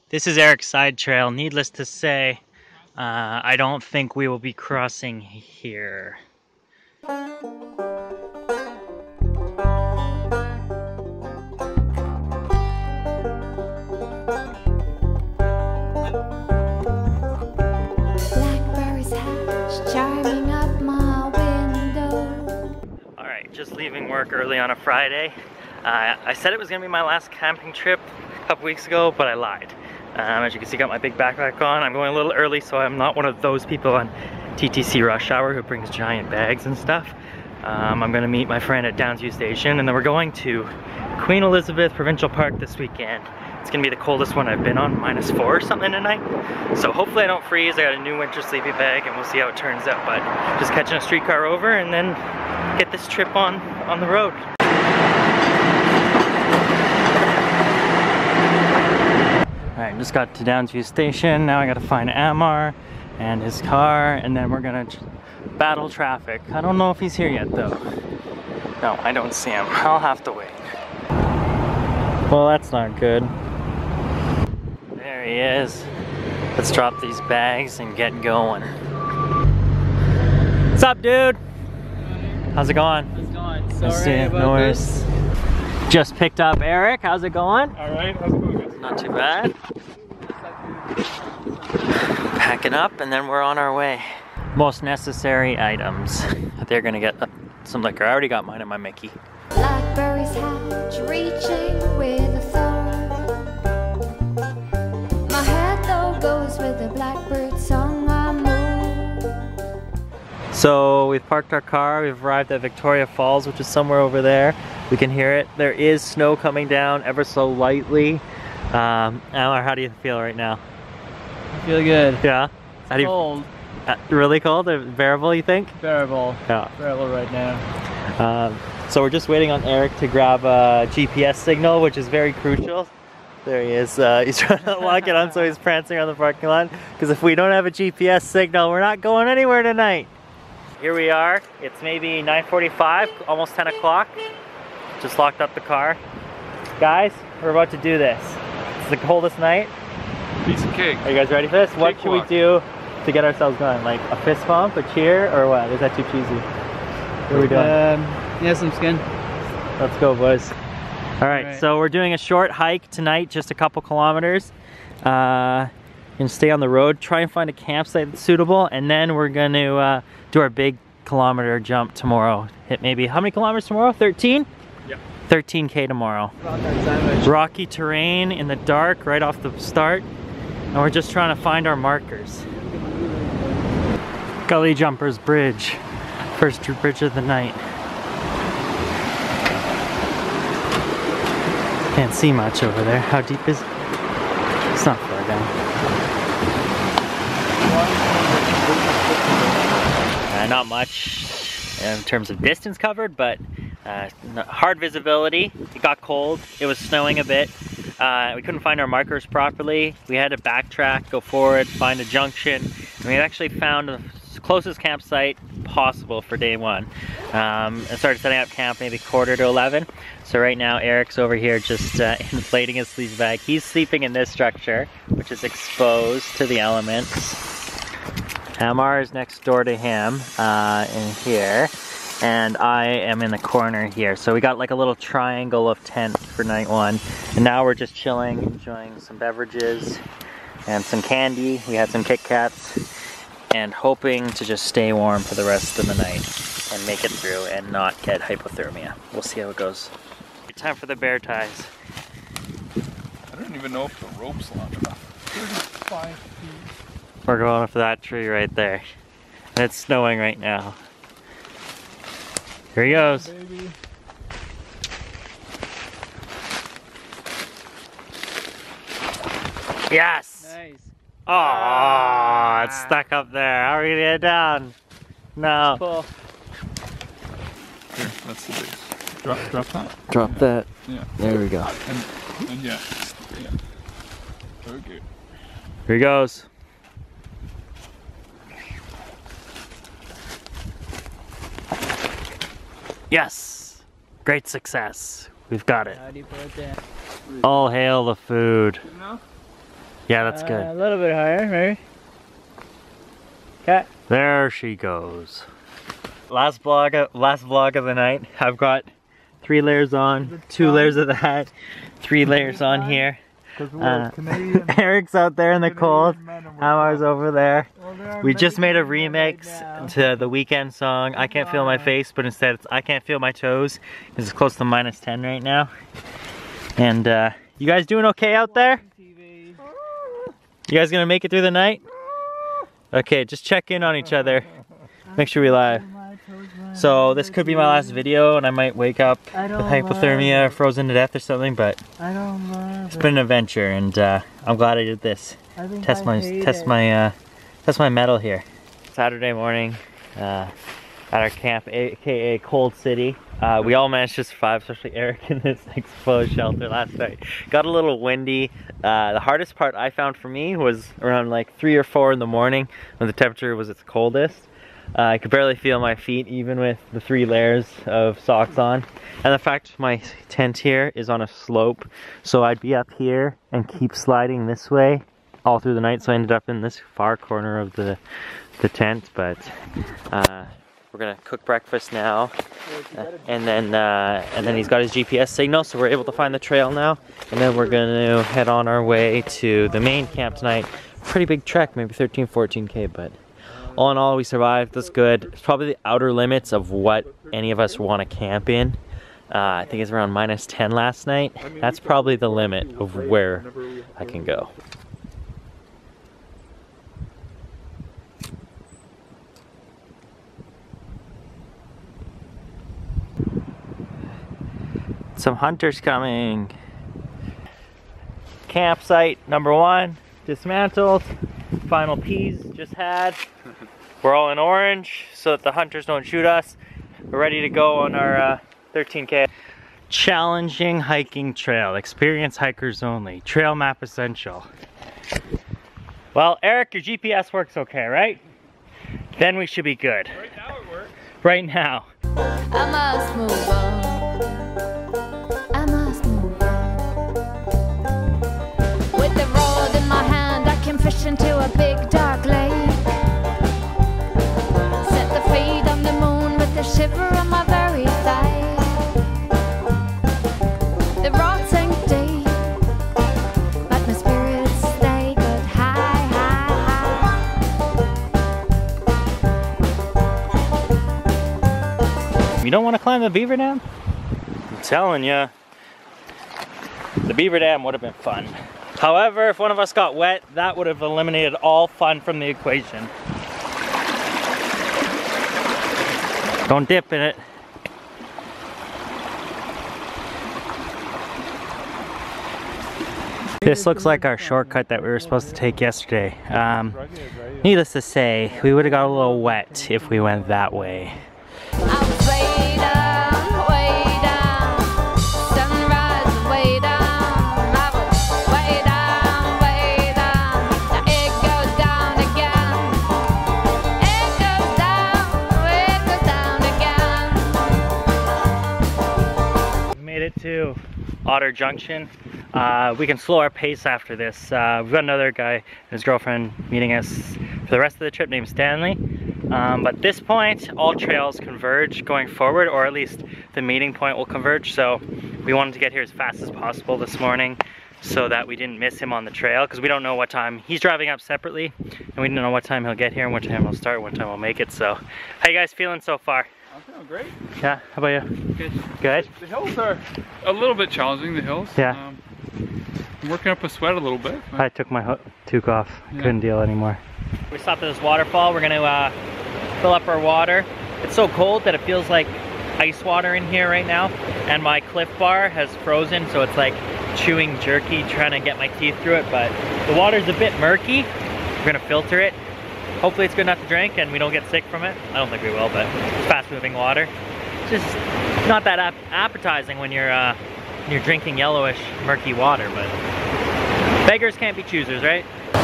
This is Eric's side trail. Needless to say, I don't think we will be crossing here. Blackberry's Hedge, charming up my window. Alright, just leaving work early on a Friday. I said it was going to be my last camping trip a couple weeks ago, but I lied. As you can see, got my big backpack on. I'm going a little early, so I'm not one of those people on TTC rush hour who brings giant bags and stuff. I'm going to meet my friend at Downsview Station, and then we're going to Queen Elizabeth Provincial Park this weekend. It's going to be the coldest one I've been on, -4 or something tonight. So hopefully I don't freeze. I got a new winter sleepy bag, and we'll see how it turns out. But just catching a streetcar over and then get this trip on the road. Alright, just got to Downsview Station. Now I gotta find Amar and his car, and then we're gonna battle traffic. I don't know if he's here yet though. No, I don't see him. I'll have to wait. Well, that's not good. There he is. Let's drop these bags and get going. What's up, dude? How's it going? It's going. Sorry about this. Just picked up Eric. How's it going? Alright, how's it going, guys? Not too bad. Packing up and then we're on our way. Most necessary items. They're gonna get some liquor. I already got mine in my Mickey. Blackberry's Hedge, reaching with a thorn. My head though goes with the blackbird song I move. So we've parked our car. We've arrived at Victoria Falls, which is somewhere over there. We can hear it. There is snow coming down ever so lightly. Amar, how do you feel right now? I feel good. Yeah? How do you, cold. Really cold? Or bearable, you think? Bearable. Yeah. Bearable right now. So we're just waiting on Eric to grab a GPS signal, which is very crucial. There he is. He's trying to lock it on, so he's prancing around the parking lot. Because if we don't have a GPS signal, we're not going anywhere tonight. Here we are. It's maybe 9:45, almost 10 o'clock. Just locked up the car. Guys, we're about to do this. It's the coldest night. Piece of cake. Are you guys ready for this? What should we do to get ourselves going? Like a fist bump, a cheer, or what? Is that too cheesy? What are we doing? Yeah, some skin. Let's go, boys. All right, so we're doing a short hike tonight, just a couple kilometers. Gonna stay on the road, try and find a campsite that's suitable, and then we're gonna do our big kilometer jump tomorrow. Hit maybe, how many kilometers tomorrow? 13? Yeah. 13K tomorrow. Rocky terrain in the dark right off the start, and we're just trying to find our markers. Gully Jumpers Bridge, first bridge of the night. Can't see much over there. How deep is it? It's not far down. Not much in terms of distance covered, but hard visibility. It got cold. It was snowing a bit. We couldn't find our markers properly. We had to backtrack, go forward, find a junction. And we actually found the closest campsite possible for day one. And started setting up camp maybe 10:45. So right now Eric's over here just inflating his sleeping bag. He's sleeping in this structure, which is exposed to the elements. Amar is next door to him in here, and I am in the corner here. So we got like a little triangle of tent for night one, and now we're just chilling, enjoying some beverages and some candy. We had some Kit Kats, and hoping to just stay warm for the rest of the night and make it through and not get hypothermia. We'll see how it goes. Time for the bear ties. I don't even know if the rope's long enough. 35 feet. We're going up that tree right there. And it's snowing right now. Here he goes. Baby. Yes! Nice. Oh, it's stuck up there. How are we gonna get it down? No. Pull. Here, that's the base. Drop that. Drop that. Yeah. There we go. And yeah. Okay. Here he goes. Yes! Great success. We've got it. How do you put it there? All hail the food. Good enough? Yeah, that's good. A little bit higher, maybe. Okay. There she goes. Last vlog of the night. I've got 3 layers on, 2 layers of that, 3 layers on here. Eric's out there in the cold. Amar's over there. We just made a remix to the Weekend song, I Can't Feel My Face, but instead it's I Can't Feel My Toes. It's close to -10 right now. And you guys doing okay out there? You guys gonna make it through the night? Okay, just check in on each other. Make sure we live. So this could be my last video and I might wake up with hypothermia or frozen to death or something, but it's been an adventure and I'm glad I did this. Test my mettle here. Saturday morning at our camp, aka Cold City. We all managed to survive, especially Eric in this exposed shelter last night. Got a little windy. The hardest part I found for me was around like 3 or 4 in the morning when the temperature was its coldest. I could barely feel my feet even with the 3 layers of socks on. And the fact my tent here is on a slope, so I'd be up here and keep sliding this way all through the night, so I ended up in this far corner of the tent. But we're gonna cook breakfast now, and then he's got his GPS signal, so we're able to find the trail now. And then we're gonna head on our way to the main camp tonight. Pretty big trek, maybe 13-14K, but all in all, we survived. That's good. It's probably the outer limits of what any of us want to camp in. I think it's around -10 last night. That's probably the limit of where I can go. Some hunters coming. Campsite number 1 dismantled. Final piece just had. We're all in orange so that the hunters don't shoot us. We're ready to go on our 13K. Challenging hiking trail. Experience hikers only. Trail map essential. Well, Eric, your GPS works okay, right? Then we should be good. Right now it works. Right now. I must move on. I must move on. With the rod in my hand, I can fish into a big dark lake. Set the feet on the moon with a shiver on my very thigh. The rocks ain't deep, but my spirits they got high, high, high. You don't want to climb the Beaver Dam? I'm telling you, the Beaver Dam would have been fun. However, if one of us got wet, that would have eliminated all fun from the equation. Don't dip in it. This looks like our shortcut that we were supposed to take yesterday. Needless to say, we would have got a little wet if we went that way. I was way down, sunrise way down. I was way down. Now it goes down again. It goes down again. We made it to Otter Junction. We can slow our pace after this. We've got another guy and his girlfriend meeting us for the rest of the trip named Stanley. But at this point, all trails converge going forward, or at least the meeting point will converge. So we wanted to get here as fast as possible this morning so that we didn't miss him on the trail, because we don't know what time he's driving up separately, and we don't know what time he'll get here and what time he'll start, what time we'll make it. So how you guys feeling so far? I'm feeling great. Yeah, how about you? Good. Good? The hills are a little bit challenging, the hills. Yeah. I'm working up a sweat a little bit. I took my toque off. Yeah. Couldn't deal anymore. We stopped at this waterfall. We're gonna fill up our water. It's so cold that it feels like ice water in here right now, and my Cliff Bar has frozen, so it's like chewing jerky trying to get my teeth through it. But the water's a bit murky. We're gonna filter it. Hopefully it's good enough to drink and we don't get sick from it. I don't think we will, but it's fast moving water. It's just not that appetizing when you're drinking yellowish murky water, but beggars can't be choosers, right?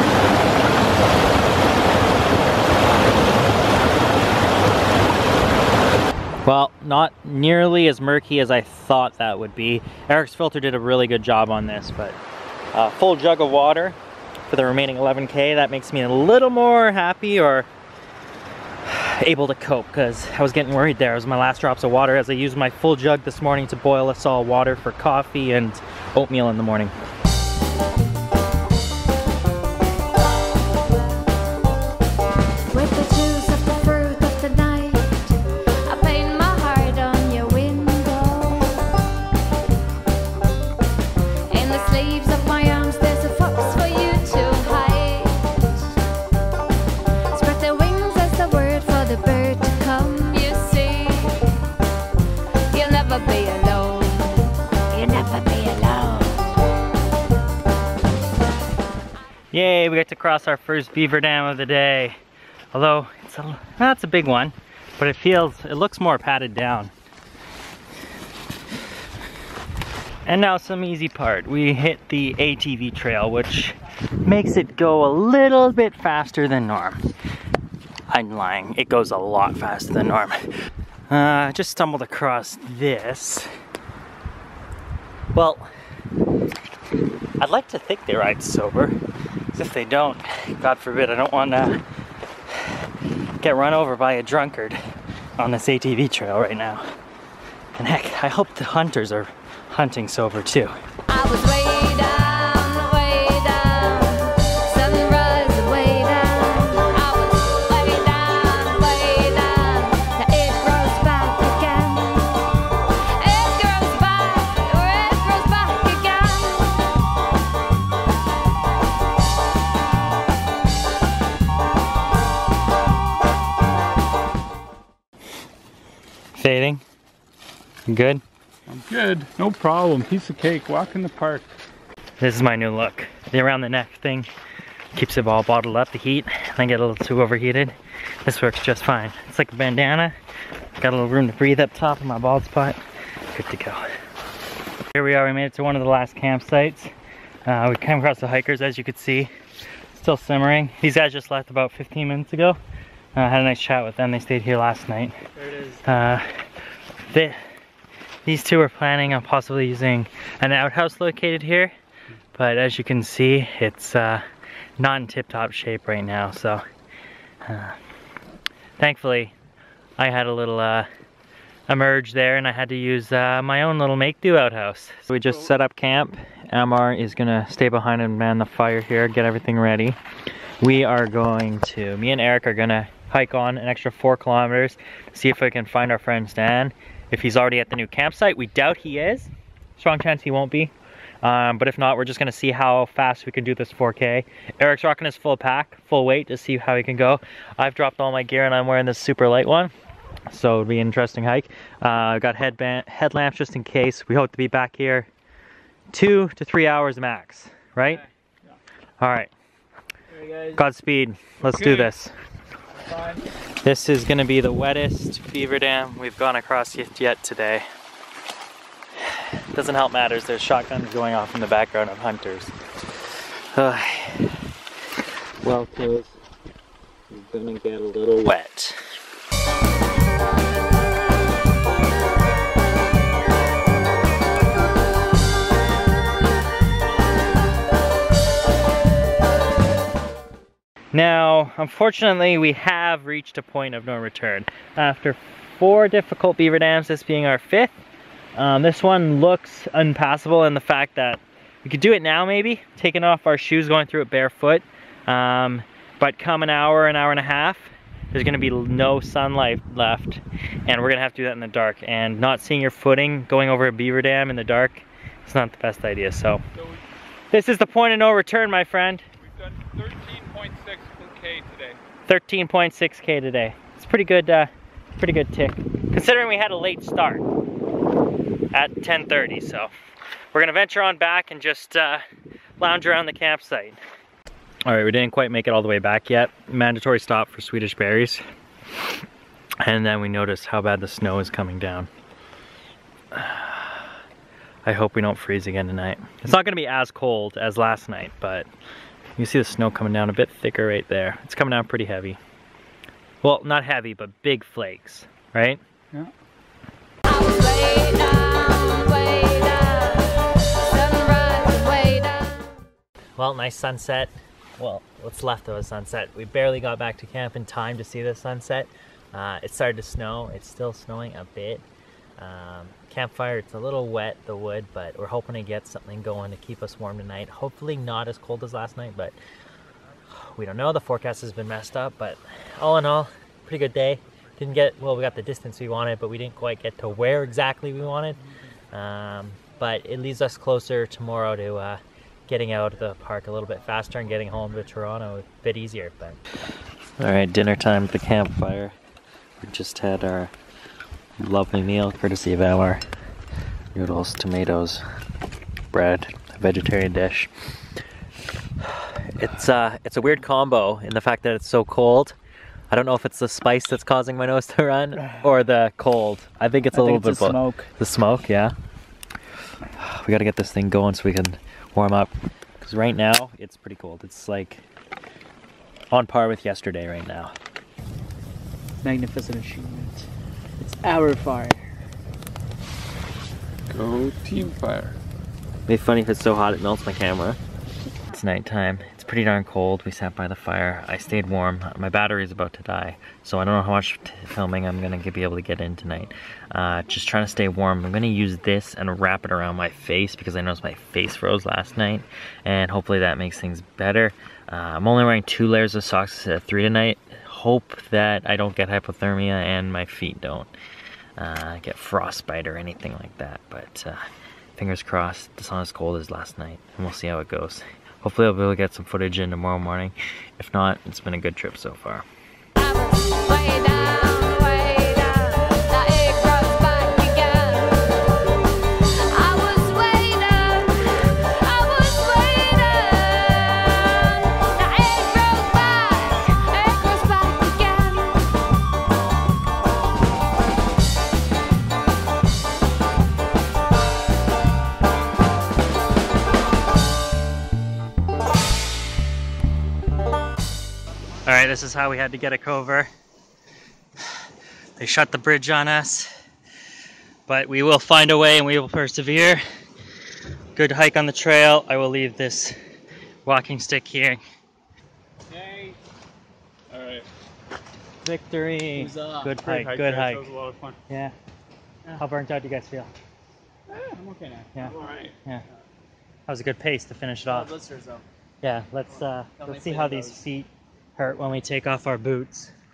Well, not nearly as murky as I thought that would be. Eric's filter did a really good job on this, but full jug of water. for the remaining 11K. That makes me a little more happy or able to cope, because I was getting worried there. It was my last drops of water as I used my full jug this morning to boil us all water for coffee and oatmeal in the morning. With the juice of the fruit of the night, I paint my heart on your window. In the sleeves of my arms, there's a fox for you to hide. Spread their wings as the word for the bird to come. You see, you'll never be alone. You'll never be alone. Yay, we got to cross our first beaver dam of the day. Although that's a big one, but it looks more padded down. And now some easy part. We hit the ATV trail, which makes it go a little bit faster than norm. I'm lying, it goes a lot faster than norm. Just stumbled across this. Well, I'd like to think they ride sober. If they don't, God forbid, I don't want to get run over by a drunkard on this ATV trail right now. And heck, I hope the hunters are hunting sober too. I was way down, sunrise way down. I was way down, now it grows back again. It grows back again. Fading? Good? I'm good. No problem. Piece of cake. Walk in the park. This is my new look. The around the neck thing keeps it all bottled up, the heat, and I get a little too overheated. This works just fine. It's like a bandana. Got a little room to breathe up top of my bald spot. Good to go. Here we are. We made it to one of the last campsites. We came across the hikers, as you could see. Still simmering. These guys just left about 15 minutes ago. Had a nice chat with them. They stayed here last night. There it is. These two are planning on possibly using an outhouse located here, but as you can see, it's not in tip-top shape right now. So thankfully I had a little emerge there, and I had to use my own little make-do outhouse. So we just set up camp. Amar is gonna stay behind and man the fire here, get everything ready. Me and Eric are gonna hike on an extra 4 kilometers, see if we can find our friend Stan. If he's already at the new campsite, we doubt he is. Strong chance he won't be. But if not, we're just gonna see how fast we can do this 4K. Eric's rocking his full pack, full weight, to see how he can go. I've dropped all my gear and I'm wearing this super light one. So it'll be an interesting hike. I've got headlamps just in case. We hope to be back here 2 to 3 hours max, right? Yeah. All right. Godspeed. Let's do this. Fine. This is going to be the wettest beaver dam we've gone across yet today. Doesn't help matters, there's shotguns going off in the background of hunters. Well, clothes. We're gonna get a little wet. Now, unfortunately, we have reached a point of no return. After 4 difficult beaver dams, this being our 5th, this one looks unpassable in the fact that we could do it now maybe, taking off our shoes, going through it barefoot, but come an hour and a half, there's gonna be no sunlight left, and we're gonna have to do that in the dark, and not seeing your footing going over a beaver dam in the dark, it's not the best idea. So this is the point of no return, my friend. We've done 13.6K today. 13.6K today. It's pretty good tick, considering we had a late start at 10:30. So we're gonna venture on back and just lounge around the campsite. All right, we didn't quite make it all the way back yet. Mandatory stop for Swedish berries. And then we noticed how bad the snow is coming down. I hope we don't freeze again tonight. It's not gonna be as cold as last night, but you see the snow coming down a bit thicker right there. It's coming down pretty heavy. Well, not heavy, but big flakes, right? Yeah. I was way down, sunrise way down. Well, nice sunset. well, what's left of a sunset. We barely got back to camp in time to see the sunset. It started to snow. It's still snowing a bit. Campfire, it's a little wet, the wood, but we're hoping to get something going to keep us warm tonight. Hopefully not as cold as last night, but we don't know. The forecast has been messed up, but all in all, pretty good day. Didn't get, well, we got the distance we wanted, but we didn't quite get to where exactly we wanted. But it leads us closer tomorrow to getting out of the park a little bit faster and getting home to Toronto a bit easier. But all right, dinner time at the campfire. We just had our lovely meal courtesy of Amar. Noodles, tomatoes, bread, a vegetarian dish. It's a weird combo in the fact that it's so cold. I don't know if it's the spice that's causing my nose to run or the cold. I think it's a little bit both. Smoke. The smoke, yeah. We got to get this thing going so we can warm up, because right now it's pretty cold. It's like on par with yesterday right now. Magnificent achievement. It's our fire. Go team fire. It'd be funny if it's so hot it melts my camera. It's nighttime. It's pretty darn cold. We sat by the fire. I stayed warm. My battery is about to die, so I don't know how much filming I'm gonna be able to get in tonight. Just trying to stay warm. I'm gonna use this and wrap it around my face because I noticed my face froze last night, and hopefully that makes things better. I'm only wearing 2 layers of socks instead of 3 tonight. Hope that I don't get hypothermia and my feet don't get frostbite or anything like that, but fingers crossed it's not as cold as last night, and we'll see how it goes. Hopefully I'll be able to get some footage in tomorrow morning. If not, it's been a good trip so far. Alright, this is how we had to get a cover. They shut the bridge on us, but we will find a way and we will persevere. Good hike on the trail. I will leave this walking stick here. Hey. Alright. Victory! Good hike, good hike. That was a lot of fun. Yeah. How burnt out do you guys feel? I'm okay now. Yeah. I'm alright. Yeah. That was a good pace to finish it off. Blisters though. Yeah, let's see how these feet hurt when we take off our boots.